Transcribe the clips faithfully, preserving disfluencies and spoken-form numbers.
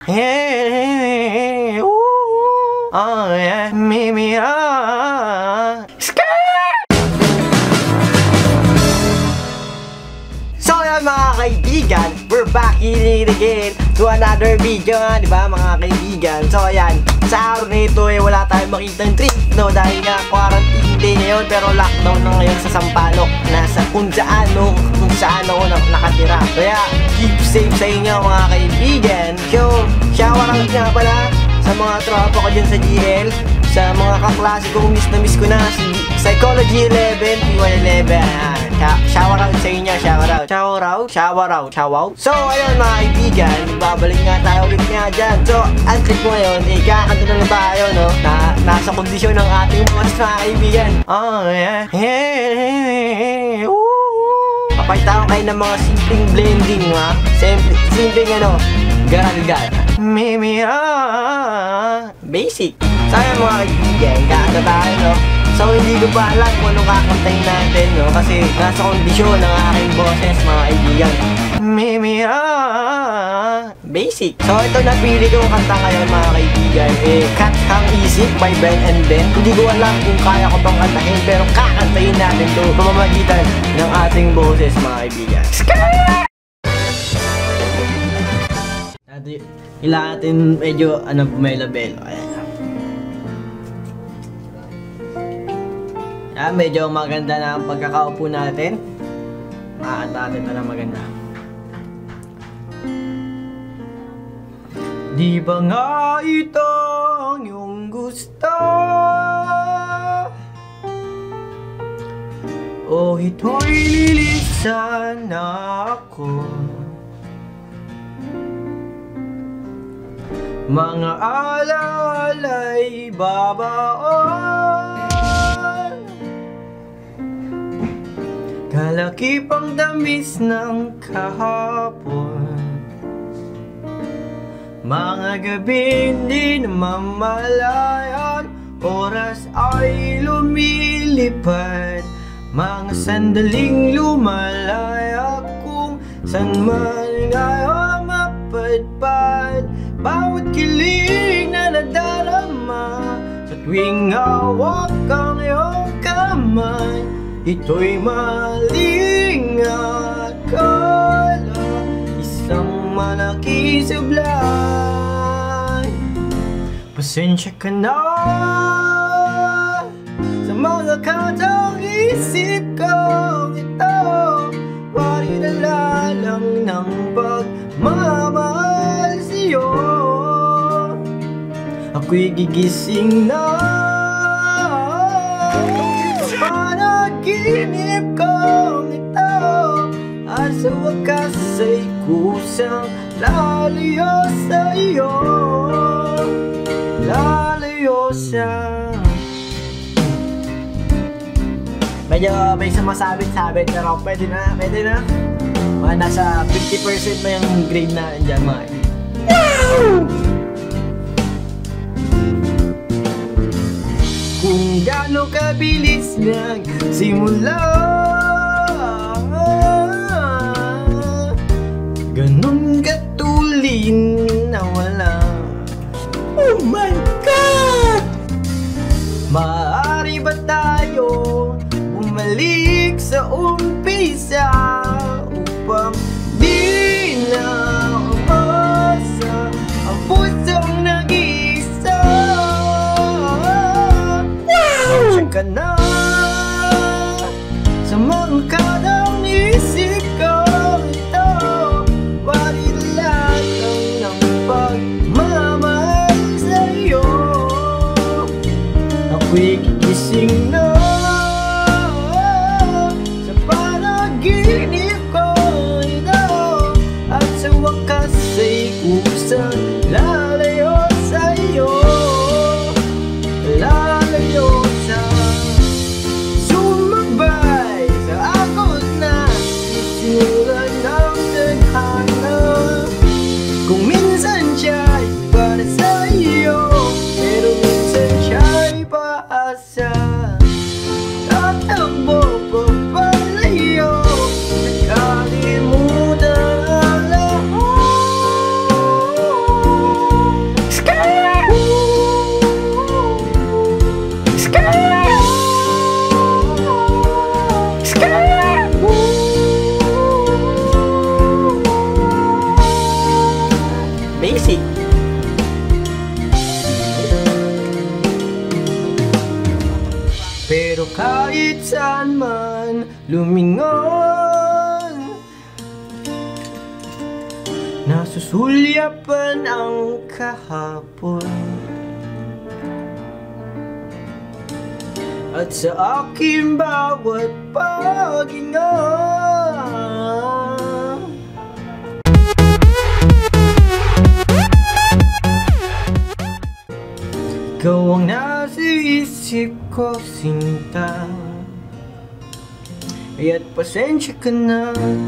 Hey, ooh, oh yeah, maybe ah. So yan mga kaibigan, we're back in it again to another video nga, di ba mga kaibigan? So ayan, sa araw na ito eh wala tayong makitang trip, no? Dahil nga quarantine day ngayon, pero lockdown na ngayon sa Sampaloc, nasa kung saan, no? Kung saan ako na nakatira. Kaya keep safe sa inyo mga kaibigan. So, shower out nga pala sa mga tropa ko dyan sa G L, sa mga kaklase ko, miss na miss ko na si Psychology eleven, P Y eleven. Shower out sa inyo, shower out. Shower out, shower out, shower out. So, ayun mga kaibigan, babalik nga tayo ulit nga dyan. So, ang trip ko ngayon, eh, kakanta na lang tayo, no? Na, nasa kondisyon ng ating mga mga kaibigan. Oh, yeah. Hey, ooh. Papakita ko kayo ng mga simpleng blending, ha? Simple, simpleng ano, garalgal. Mimi, ah, basic. So, ayun mga kaibigan, kakanta tayo, no? So, hindi ko pa alam kung anong kakantayin natin, no? Kasi nasa kondisyon ng aking boses, mga kaibigan. Mimi, ah, basic. So, ito napili kong kanta ngayon, mga kaibigan. Eh, Cut Hang Isip by Ben and Ben. Hindi ko alam kung kaya ko bang kantahin, pero kakantahin natin ito pamamagitan ng ating boses, mga kaibigan. Kailangan natin medyo, ano, bumelo-belo. Ayan. Ah, medyo maganda na ang pagkakaupo natin. Makakanta natin ito na maganda. Di ba nga ito ang iyong gusto? O ito'y lilisan na ako? Mga alaala'y babaon, kalaki pang damis ng kahapon. Mga gabi hindi namamalayan, oras ay lumilipad. Mga sandaling lumalaya kung san man ngayon mapadpad. Bawat kilig na nadarama sa tuwing hawak ang iyong kamay, ito'y maling akala, isang malaki sablay. Pasensya ka na sa mga katang isip ko ito, wari dala lang ng pagmamahal sa'yo. Ako'y gigising na sa panaginip kong ito, at sa wakas ay kusang lalayo sa'yo, lalayo sa... Medyo may sumasabit-sabit, pero pwede na, pwede na. Mga nasa fifty percent na yung grade na dyan, mga. Kung gaano kabilis nagsimula, ganun katulin na wala. Oh my God! Maaari ba tayo bumalik sa umpisa upang di na umasa ang pusong nag-iisa? Pasensya ka na sa mga kadang isip ko ito, wari lahat ng pagmamahal sa'yo. Ako'y gigising na sa panaginip ko ito, at sa wakas ay kusang lalayo sa'yo, lalayo sa... basic. Pero kahit saan man lumingon, nasusulyapan ang kahapon. At sa aking bawat paghinga, ikaw ang nasa isip ko, sinta. Kaya't pasensya ka na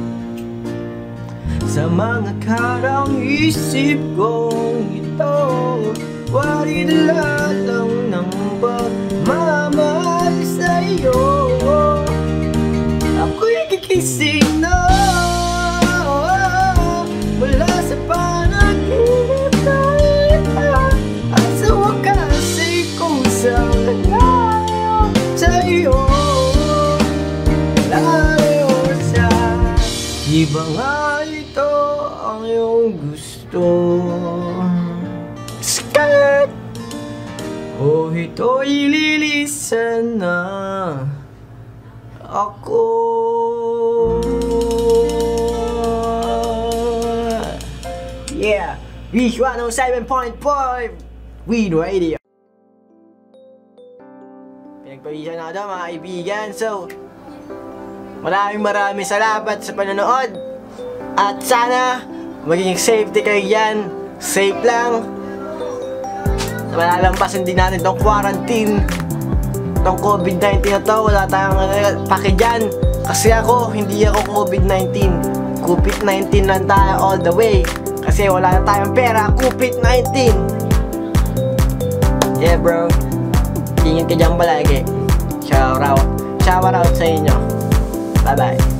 sa mga karang isip kong ito. Waridala lang ng pagmamahal sa'yo. Ako'y kikising na mula sa panaginip na ito, at sa wakas ay kusang nalayo sa'yo. Layo sa iba nga ito ang iyong gusto. Skat! O ito'y lilisan na ako. Yeah! Wish one oh seven point five Weed Radio. Pinagpawisan na daw mga kaibigan. So, maraming maraming salamat sa panonood. At sana maging safety kayo dyan. Safe lang. Malalampasan din natin tong quarantine, tong COVID nineteen na to. Wala tayong uh, pake dyan. Kasi ako, hindi ako COVID nineteen. COVID nineteen lang tayo all the way. Kasi wala na tayong pera. COVID nineteen. Yeah bro, ingat ka dyan palagi. Shout out. Shout out sa inyo. Bye bye.